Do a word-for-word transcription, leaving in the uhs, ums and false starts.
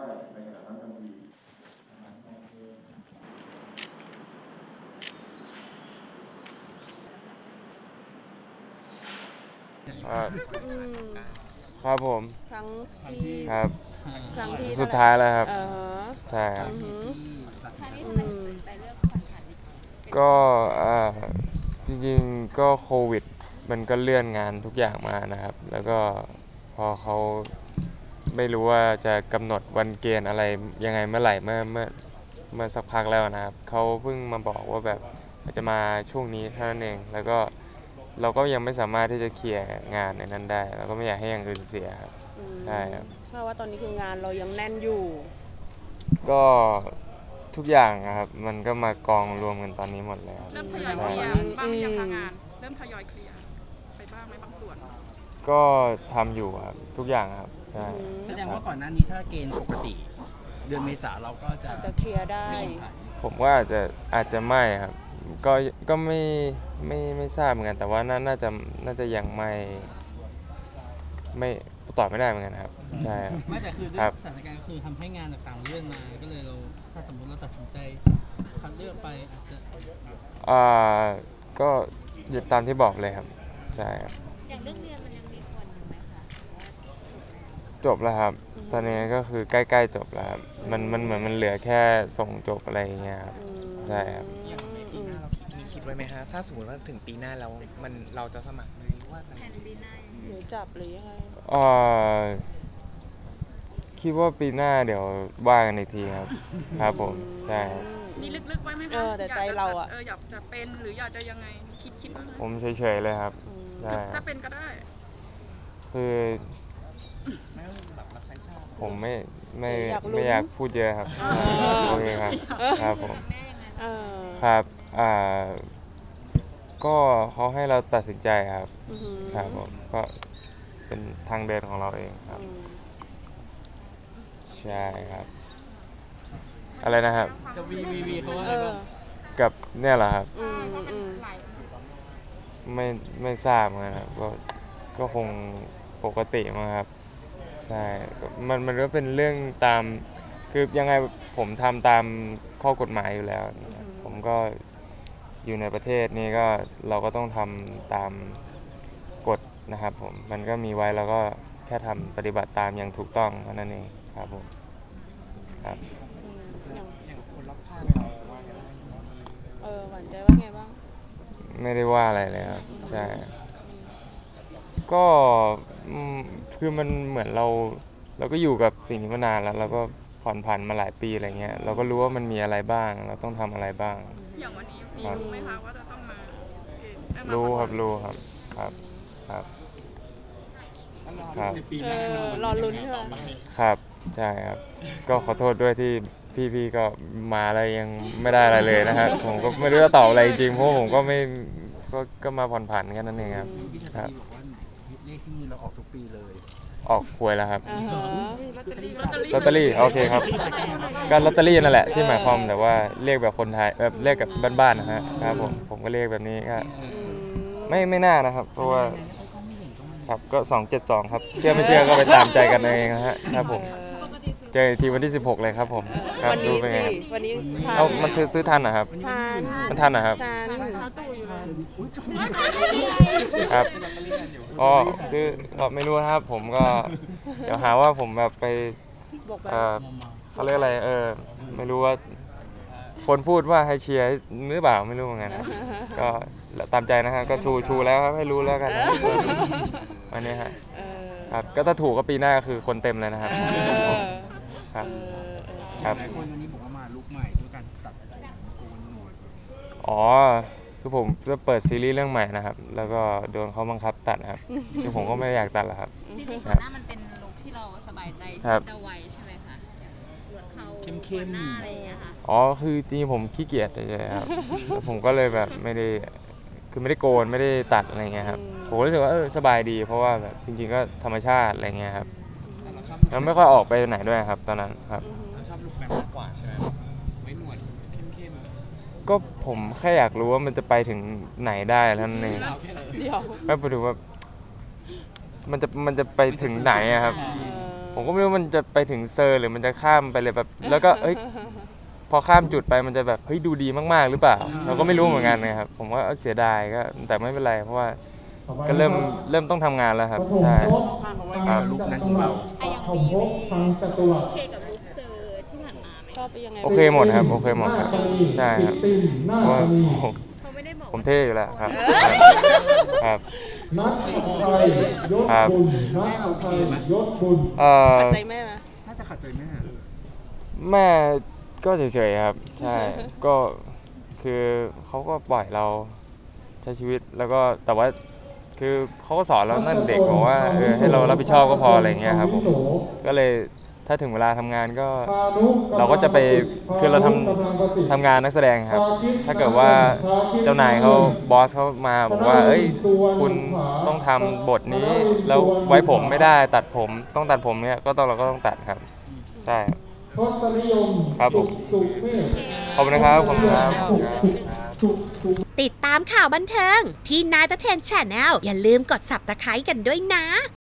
ในขณะนั้นทันทีครับครับผมครั้งที่ครับครั้งที่สุดท้ายแล้วครับเออใช่ครับอือหือครั้งนี้ทำไมถึงตัดสินใจเลือกผ่อนผันก็อ่าจริงๆก็โควิดมันก็เลื่อนงานทุกอย่างมานะครับ แล้วก็พอเขาไม่รู้ว่าจะกำหนดวันเกณฑ์อะไรยังไงเมื่อไหร่เมื่อเมื่อเมื่อสักพักแล้วนะครับเขาเพิ่งมาบอกว่าแบบจะมาช่วงนี้เท่านั้นเองแล้วก็เราก็ยังไม่สามารถที่จะเคลียร์งานในนั้นได้แล้วก็ไม่อยากให้อย่างอื่นเสียครับใช่ครับเพราะว่าตอนนี้คืองานเรายังแน่นอยู่ก็ทุกอย่างนะครับมันก็มากองรวมกันตอนนี้หมดเลยครับเริ่มทยอยเคลียร์บ้างหรือยังคะงานเริ่มทยอยเคลียร์ไปบ้างไหมบางส่วนก็ทำอยู่ครับทุกอย่างครับใช่แสดงว่าก่อนหน้านี้ถ้าเกณฑ์ปกติ เดือนเมษาเราก็จะจะเคลียร์ได้ผมว่าอาจจะอาจจะไม่ครับก็ก็ไม่ไม่ไม่ทราบเหมือนกันแต่ว่าน่าน่าจะน่าจะยังไม่ไม่ตอบไม่ได้เหมือนกันครับใช่ครับไม่แต่คือด้วยสถานการณ์ก็คือทำให้งานต่างๆเลื่อนมาก็เลยเราถ้าสมมติเราตัดสินใจคัดเลือกไปอาจจะอ่าก็ตามที่บอกเลยครับใช่ครับอย่างเรื่องเรียนมันยังมีส่วนอยู่ไหมคะจบแล้วครับตอนนี้ก็คือใกล้ๆจบแล้วครับมันมันเหมือนมันเหลือแค่ส่งจบอะไรอย่างเงี้ยครับใช่ครับอย่างในปีหน้าเราคิดมีคิดไว้ไหมฮะถ้าสมมติว่าถึงปีหน้าแล้วมันเราจะสมัครไหมว่าจะแผนปีหน้าหรือจับหรือยังไงเอ่อคิดว่าปีหน้าเดี๋ยวว่ากันอีกทีครับครับผมใช่ครับมีลึกๆไว้ไหมคะเออแต่ใจเราอะเอออยากจะเป็นหรืออยากจะยังไงคิดคิดว่าไงผมเฉยๆเลยครับใช่คถ้ารับเป็นก็ได้คือไม่ต้องแบบรับใช้ชาติผมไม่ไม่อยากรู้ไม่อยากพูดเยอะครับโอเคครับครับผมแม่ยังไงเออครับอ่าก็เขาให้เราตัดสินใจครับอือหือครับผมก็เป็นทางเดินของเราเองครับอืมใช่ครับ อะไรนะครับจะวีวีวีเขาว่าเออะไรอบ้างกับเนี่ยเหรอครับอืมอืมไม่ไม่ทราบเหมือนกันครับก็ก็คงปกติมั้งครับใช่ก็มันมันก็เป็นเรื่องตามคือยังไงผมทำตามข้อกฎหมายอยู่แล้ว ผมก็อยู่ในประเทศนี้ก็เราก็ต้องทำตามกฎนะครับผมมันก็มีไว้แล้วก็แค่ทำปฏิบัติตามอย่างถูกต้องเท่านั้นเองครับผมครับอืมอย่างอย่างคนรอบข้างเราว่าไงบ้างเออหวานใจว่าไงบ้างไม่ได้ว่าอะไรเลยครับใช่ก็อืมคือมันเหมือนเราเราก็อยู่กับสิ่งนี้มานานแล้วเราก็ผ่อนผันมาหลายปีอะไรเงี้ยเราก็รู้ว่ามันมีอะไรบ้างเราต้องทำอะไรบ้างอย่างวันนี้มีรู้ไหมคะว่าจะต้องมาเกณฑ์เอ้ยมารู้ครับขอรู้ครับครับครับครับในปีหเอน้าอรอลุ้นใช่ไหมครับใช่ครับ ก็ขอโทษด้วยที่พี่ๆก็มาอะไรยังไม่ได้อะไรเลยนะครับผมก็ไม่รู้จะตอบอะไรจริงๆเพราะผมก็ไม่ก็ก็มาผ่อนผันกันนั่นเองครับพี่ชาครับตรีบอกว่าเลขที่มือเราออกทุกปีเลยออกหวยแล้วครับอ่าฮะลอตเตอรี่ลอตเตอรี่ลอตเตอรี่โอเคครับก็ลอตเตอรี่นั่นแหละที่หมายความแต่ว่าเรียกแบบคนไทยแบบเรียกกับบ้านๆนะฮะครับผมผมก็เรียกแบบนี้ก็อืมไม่ไม่น่านะครับเพราะว่าครับก็สองเจ็ดสองครับเชื่อไม่เชื่อก็ไปตามใจกันเองนะฮะครับผมเออปกติซื้อเจออีกทีวันที่สิบหกเลยครับผมครับวันดูนี้เป็นไงสิครับวันนี้ทานเอามันซื้อทันเหรอครับทานมันทันเหรอครับทานซื้อได้ไหมครับอ๋อซื้อก็ไม่รู้นะครับ ผมก็เดี๋ยวหาว่าผมแบบไปบอกไปเออเขาเรียกอะไรเออไม่รู้ว่าคนพูดว่าให้เชียร์หรือเปล่าไม่รู้เหมือนกันนะก็ตามใจนะฮะก็ชูชูแล้วครับให้รู้แล้วกันนะวันนี้ฮะเออครับก็ถ้าถูกก็ปีหน้าก็คือคนเต็มเลยนะครับเออครับเออเออครับหลายคนวันนี้บอกว่ามาลุกใหม่ด้วยการตัดผมโกนหนวดอ๋อคือผมจะเปิดซีรีส์เรื่องใหม่นะครับ แล้วก็โดนเขาบังคับตัดนะครับคือผมก็ไม่ได้อยากตัดหรอกครับจริงๆก่อนหน้ามันเป็นลุคที่เราสบายใจครับที่จะไวใช่ไหมคะอย่างหนวดเขาเข้มๆหน้าอะไรอย่างเงี้ยค่ะอ๋อคือจริงๆผมขี้เกียจเลยๆครับแล้วผมก็เลยแบบไม่ได้คือไม่ได้โกนไม่ได้ตัดอะไรเงี้ยครับผมรู้สึกว่าเออสบายดีเพราะว่าแบบจริง ๆ ก็ธรรมชาติอะไรเงี้ยครับแต่เราชอบแล้วไม่ค่อยออกไปไหนด้วยครับตอนนั้นครับเราชอบลุคแบบมากกว่าใช่ไหมไว้หนวดเข้มก็ผมแค่อยากรู้ว่ามันจะไปถึงไหนได้เท่านั้นเองๆเราแค่ไหนเดี๋ยวไม่พูดถึงว่ามันจะมันจะไปถึงไหนอะครับเออผมก็ไม่รู้มันจะไปถึงเซอร์หรือมันจะข้ามไปเลยแบบแล้วก็เอ้ยพอข้ามจุดไปมันจะแบบเฮ้ยดูดีมากๆหรือเปล่าเราก็ไม่รู้เหมือนกันนะครับผมว่าเสียดายก็แต่ไม่เป็นไรเพราะว่าก็เริ่มเริ่มต้องทำงานแล้วครับใช่ครับลุคนั้นของเราอะอย่างวีวีโอเคกับลุคเซอร์ที่ผ่านมาไหมชอบไปยังไงโอเคหมดครับโอเคหมดครับใช่ครับเพราะว่าผมเขาไม่ได้บอกผมเท่อยู่แล้วครับครับนัทชัยยศครับบุญนัทชัยยศบุญเอ่อขัดใจแม่ไหมน่าจะขัดใจแม่แม่ก็เฉยๆครับใช่ก็คือเขาก็ปล่อยเราใช้ชีวิตแล้วก็แต่ว่าคือเขาก็สอนเราตั้งแต่เด็กบอกว่าเออให้เรารับผิดชอบก็พออะไรเงี้ยครับผมก็เลยถ้าถึงเวลาทำงานก็เราก็จะไปคือเราทำทำงานนักแสดงครับถ้าเกิดว่าเจ้านายเขาบอสเขามาบอกว่าเอ้ยคุณต้องทำบทนี้แล้วไว้ผมไม่ได้ตัดผมต้องตัดผมเนี่ยก็ต้องเราก็ต้องตัดครับใช่ครับผมขอบคุณนะครับขอบคุณครับติดตามข่าวบันเทิง พี่นายตะเทนแชนแนลอย่าลืมกด ซับสไครบ์ กันด้วยนะ